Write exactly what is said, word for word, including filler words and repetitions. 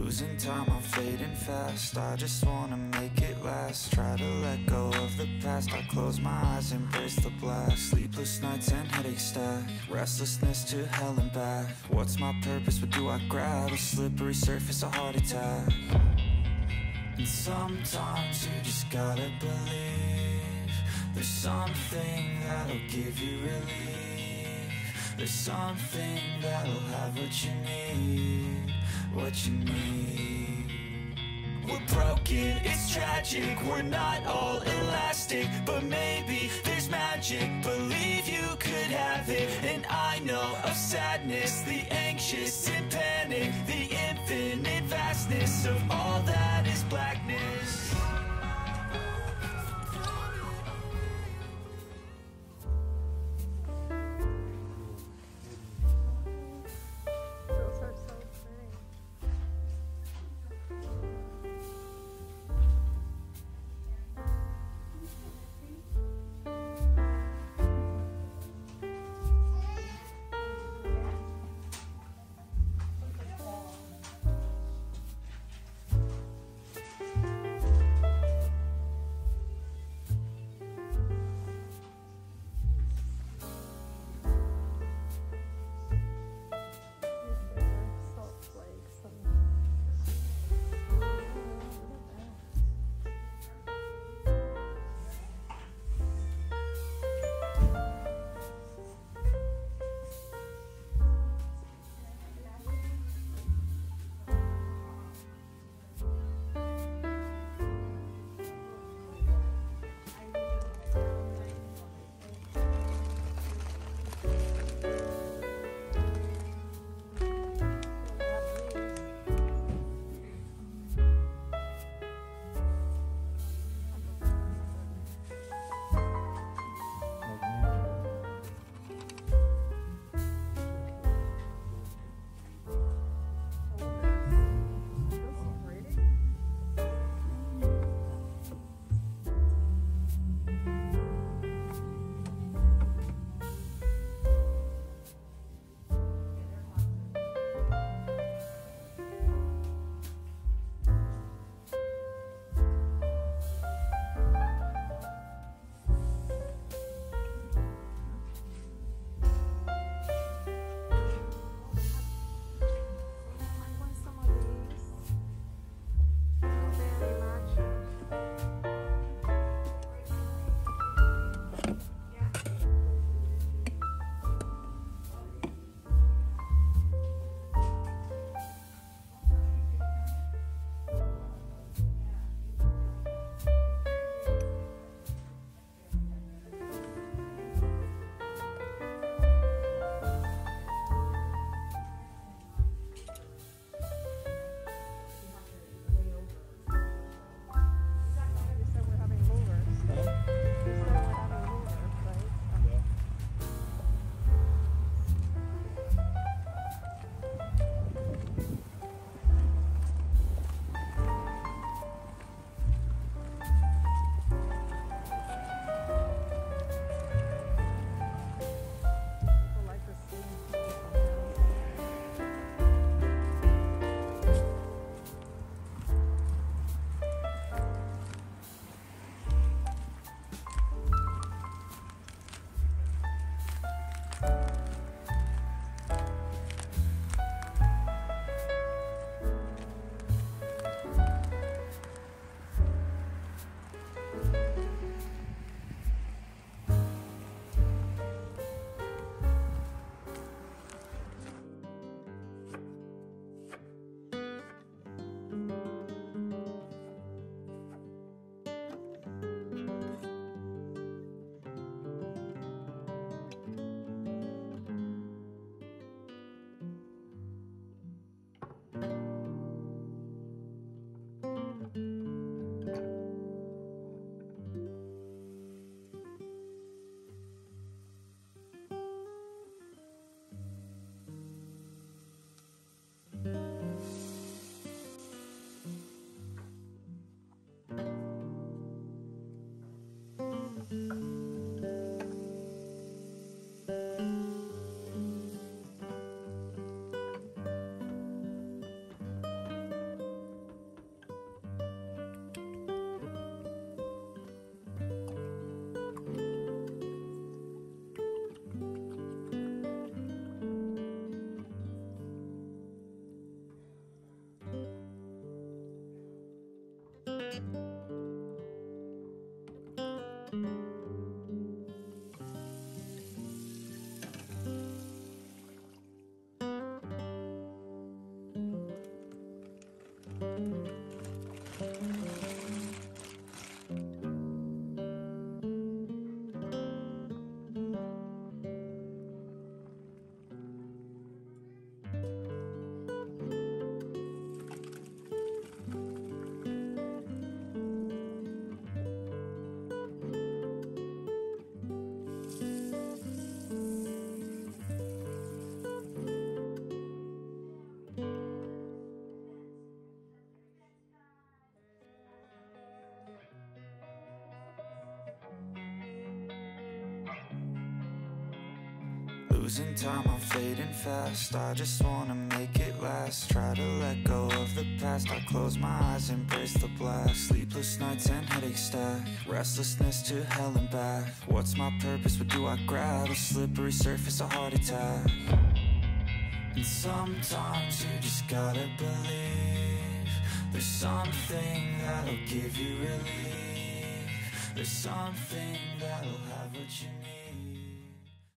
losing time, I'm fading fast. I just wanna make it last. Try to let go of the past. I close my eyes, embrace the blast. Sleepless nights and headaches stack. Restlessness to hell and back. What's my purpose? What do I grab? A slippery surface, a heart attack. And sometimes you just gotta believe there's something that'll give you relief. There's something that'll have what you need, what you need. We're broken, it's tragic, we're not all elastic, but maybe there's magic. Believe you could have it. And I know of sadness, the anxious and panic, the infinite vastness of all that is blackness. losing time, I'm fading fast. I just wanna make it last. Try to let go of the past. I close my eyes, embrace the blast. Sleepless nights and headaches stack. Restlessness to hell and back. What's my purpose? What do I grab? A slippery surface, a heart attack. And sometimes you just gotta believe there's something that'll give you relief. There's something that'll have what you need.